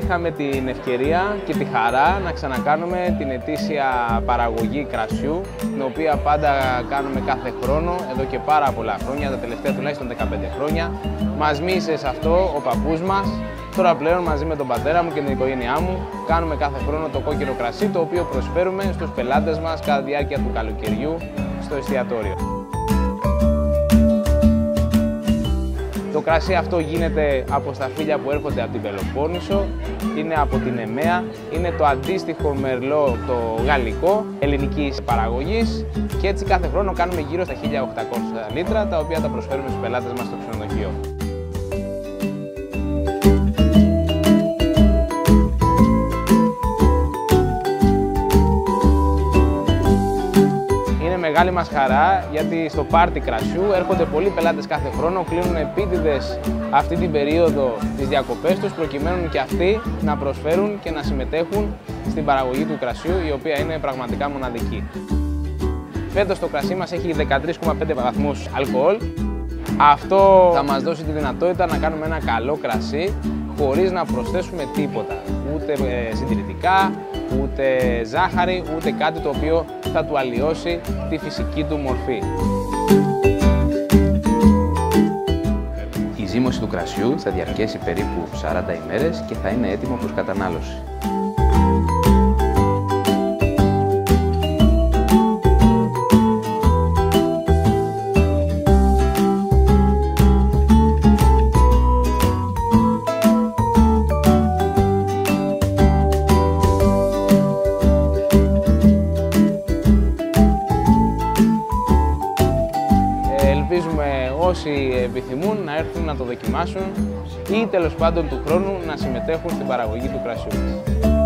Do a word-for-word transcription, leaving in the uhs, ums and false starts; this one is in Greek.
είχαμε την ευκαιρία και τη χαρά να ξανακάνουμε την ετήσια παραγωγή κρασιού, την οποία πάντα κάνουμε κάθε χρόνο, εδώ και πάρα πολλά χρόνια, τα τελευταία τουλάχιστον δεκαπέντε χρόνια. Μας μίλησε σε αυτό ο παππούς μας. Τώρα πλέον μαζί με τον πατέρα μου και την οικογένειά μου κάνουμε κάθε χρόνο το κόκκινο κρασί, το οποίο προσφέρουμε στους πελάτες μας κατά τη διάρκεια του καλοκαιριού στο εστιατόριο. Το κρασί αυτό γίνεται από σταφύλια που έρχονται από την Πελοπόννησο, είναι από την Εμαία, είναι το αντίστοιχο μερλό το γαλλικό, ελληνικής παραγωγής, και έτσι κάθε χρόνο κάνουμε γύρω στα χίλια οκτακόσια λίτρα, τα οποία τα προσφέρουμε στους πελάτες μας στο ξενοδοχείο. Μεγάλη μας χαρά, γιατί στο πάρτι κρασιού έρχονται πολλοί πελάτες κάθε χρόνο, κλείνουν επίτηδες αυτή την περίοδο τις διακοπές τους, προκειμένου και αυτοί να προσφέρουν και να συμμετέχουν στην παραγωγή του κρασιού, η οποία είναι πραγματικά μοναδική. Φέτος το κρασί μας έχει δεκατρείς κόμμα πέντε βαθμούς αλκοόλ. Αυτό θα μας δώσει τη δυνατότητα να κάνουμε ένα καλό κρασί χωρίς να προσθέσουμε τίποτα, ούτε συντηρητικά, ούτε ζάχαρη, ούτε κάτι το οποίο θα του αλλοιώσει τη φυσική του μορφή. Η ζύμωση του κρασιού θα διαρκέσει περίπου σαράντα ημέρες και θα είναι έτοιμο προς κατανάλωση. Ελπίζουμε όσοι επιθυμούν να έρθουν να το δοκιμάσουν ή τέλος πάντων του χρόνου να συμμετέχουν στην παραγωγή του κρασιού μας.